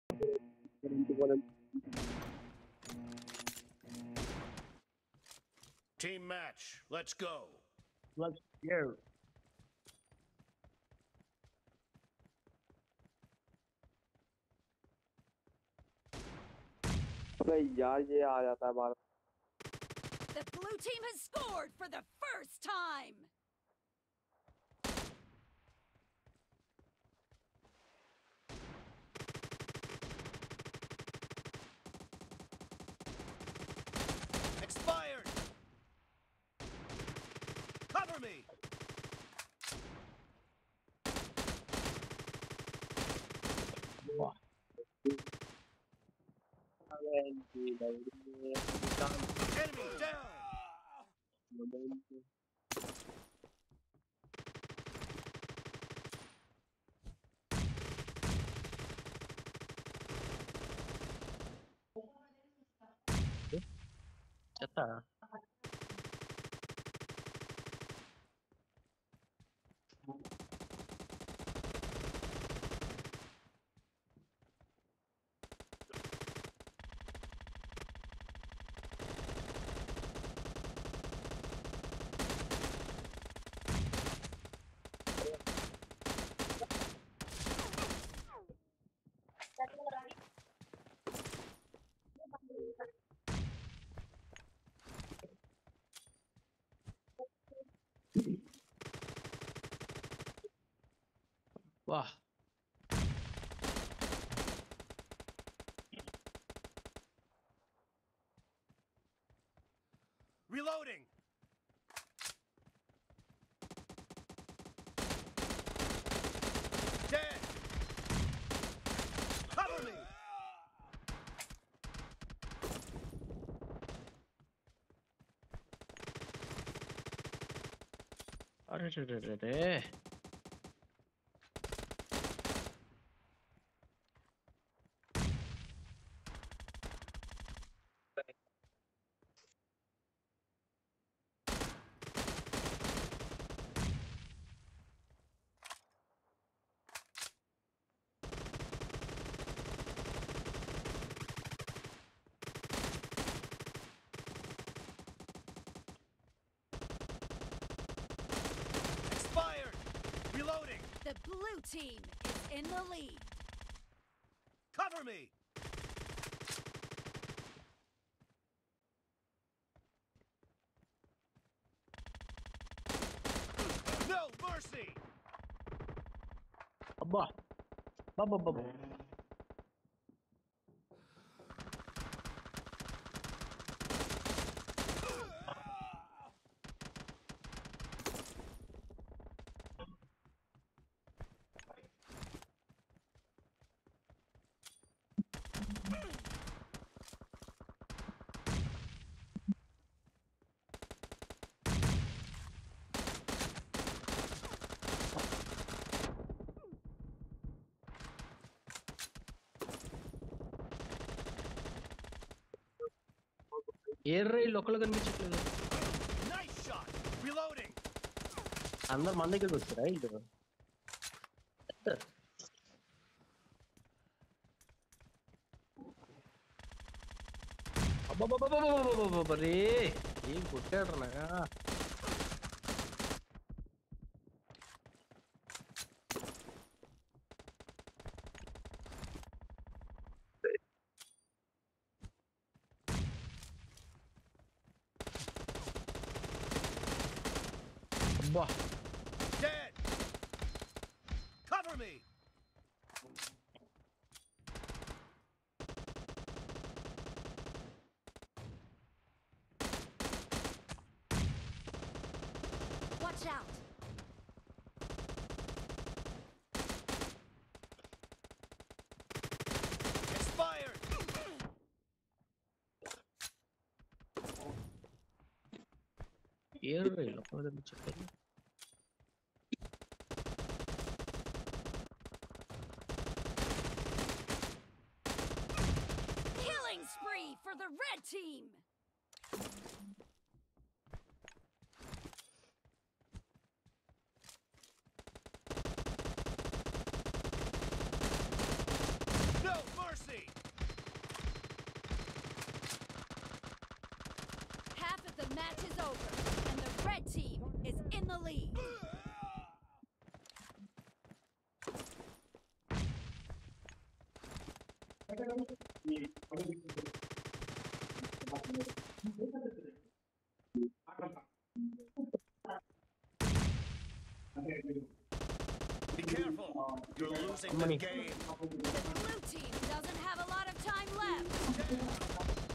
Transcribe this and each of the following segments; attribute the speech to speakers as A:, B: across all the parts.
A: Team match, let's go.
B: Let's go.
C: अबे यार ये आ जाता है बार
D: The blue team has scored for the first time!
A: Expired! Cover me!
B: वाह
A: Enemy down!
B: चता वाह
A: Reloading! Dead! Cover me!
B: अरे रे रे रे रे
A: Expired! Reloading!
D: The blue team is in the lead.
A: Cover me! No mercy!
B: अब्बा बाबा बाबा ఎర్ర ఈ లోకల్ కనిపించట్లేదు
A: Nice shot! Reloading!
B: అందరు మన దగ్గరికి వచ్చారా వీళ్ళు అబ్బాబ్బాబ్బాబ్బాబ్బాబ్బా రే ఏం కొట్టాడు నాగా అబ్బా
A: Dead! Cover me!
D: Watch out!
A: Expired!
B: ఎర్ర ఈ లోకల్ కనిపించట్లేదు
D: Killing spree for the red team!
A: No mercy! Be careful. You're losing the
B: Money.
A: game.
D: The blue team doesn't have a lot of time left.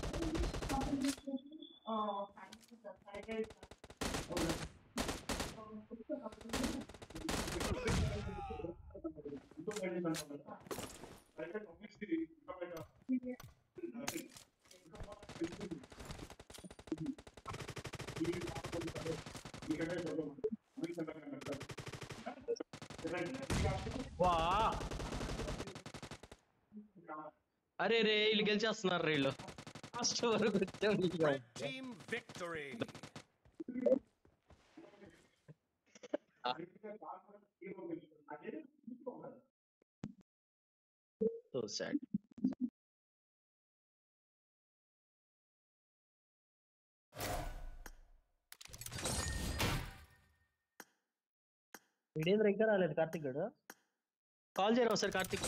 B: వా అరే రే వీళ్ళు గెలిచేస్తున్నారు వీళ్ళు first వరకు వచ్చాం
A: Red team victory.
B: So sad
E: వీడేంద్ర ఇంకా రాలేదు కార్తిక్ గడు
B: కాల్ చేయరా ఒకసారి కార్తిక్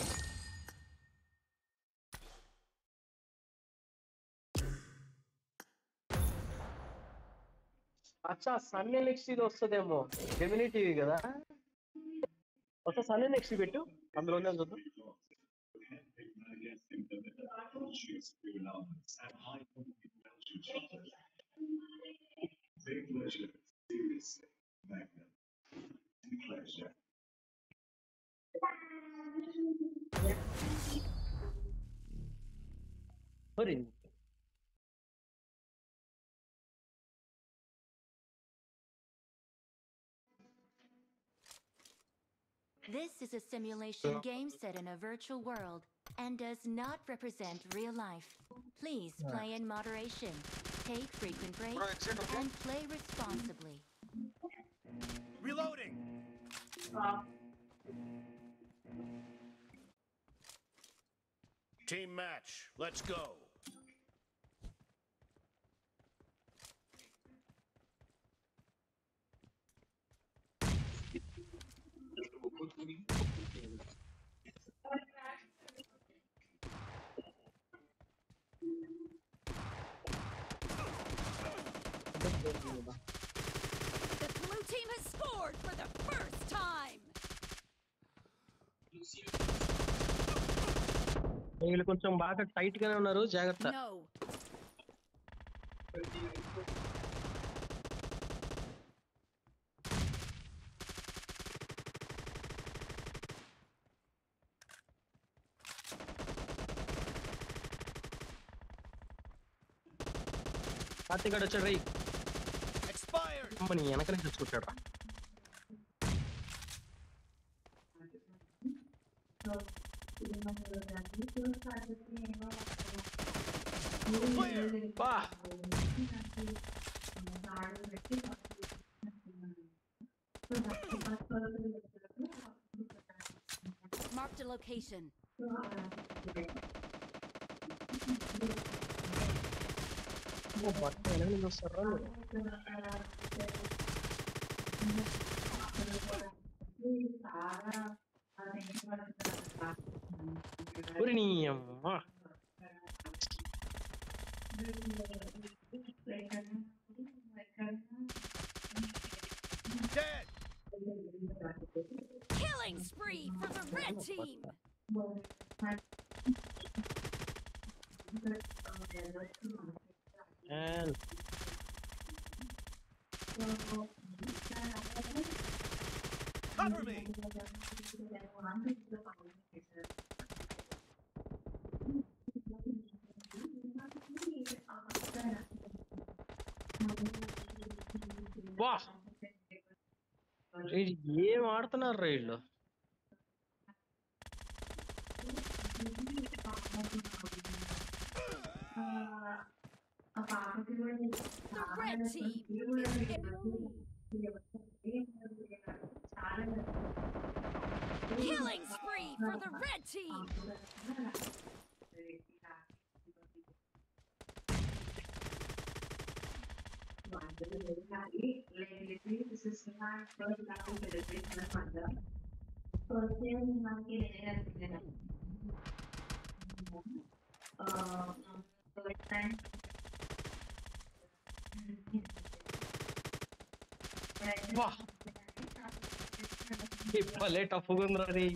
B: అచ్చా సన్నీ నెక్స్ట్ ఇది వస్తుందేమో జెమినీ టీవీ కదా ఒకసారి సన్నీ నెక్స్ట్ పెట్టు అందులో ఉందని చూద్దాం మరి
F: This is a simulation game set in a virtual world and does not represent real life. Please play in moderation, take frequent breaks, and play responsibly.
A: Reloading. Team match. Let's go.
D: The blue team has scored for the first time.
B: వీళ్ళు కొంచెం బాగా tight గానే ఉన్నారు జాగ్రత్త
D: No.
B: Karthik గడు వచ్చాడు రై
A: Expired.
B: అమ్మని వెనక నుంచి వచ్చుకుంటాడు రా
A: Clear.
B: బా
D: Marked a location.
B: బట్ట వెనక నుంచి వస్తారా ఒరి నీ అమ్మ
A: Dead.
D: Killing spree for the red team.
B: And
A: Cover me.
B: వా ఏం ఆడుతున్నారు రా వీళ్ళు
D: The red team is in the lead. Killing spree for the red team.
B: వా భలే టఫ్గా ఉందిరా రే.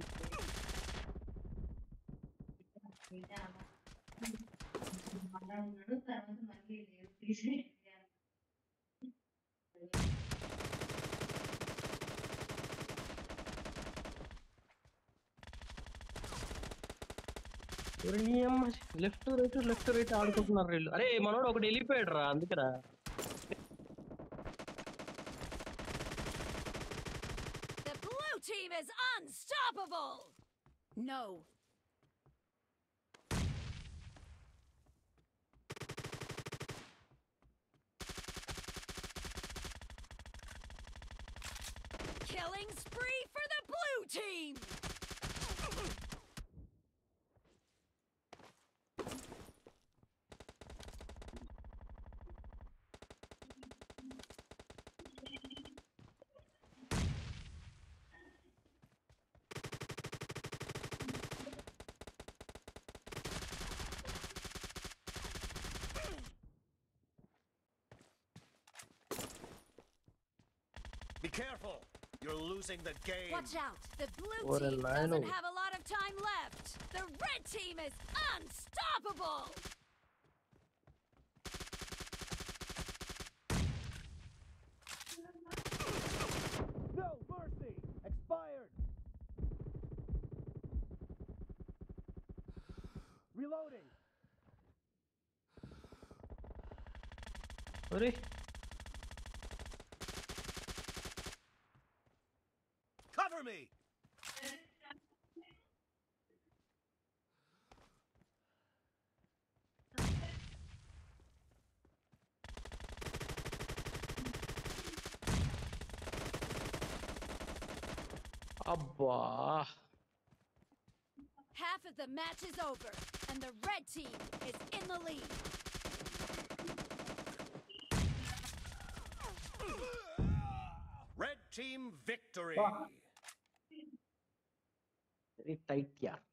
B: లెఫ్ట్ రైట్ ఆడుకుంటున్నారు వీళ్ళు. అరే మనోడు ఒకటి వెళ్ళిపోయాడు రా, అందుకేరా.
D: The blue team is unstoppable! No. Killing spree for the blue team!
A: Be careful. You're losing the game.
D: Watch out! The blue
B: What a
D: team
B: line
D: doesn't
B: of-
D: have a lot of time left! The red team is unstoppable!
A: No mercy. Expired. Reloading.
B: ఒరే
A: Cover me.
B: అబ్బా
D: Half of the match is over, and the red team is in the lead.
A: Red team victory.
B: Very tight yeah.